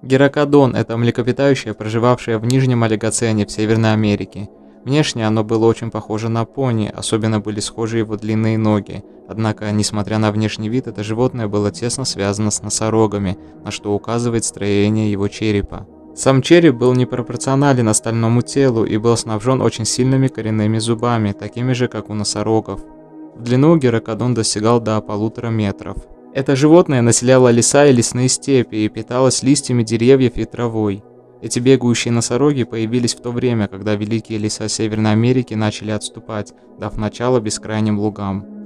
Геракодон – это млекопитающее, проживавшее в Нижнем Олигоцене в Северной Америке. Внешне оно было очень похоже на пони, особенно были схожи его длинные ноги. Однако, несмотря на внешний вид, это животное было тесно связано с носорогами, на что указывает строение его черепа. Сам череп был непропорционален остальному телу и был снабжен очень сильными коренными зубами, такими же, как у носорогов. В длину геракодон достигал до 1,5 метров. Это животное населяло леса и лесные степи и питалось листьями деревьев и травой. Эти бегающие носороги появились в то время, когда великие леса Северной Америки начали отступать, дав начало бескрайним лугам.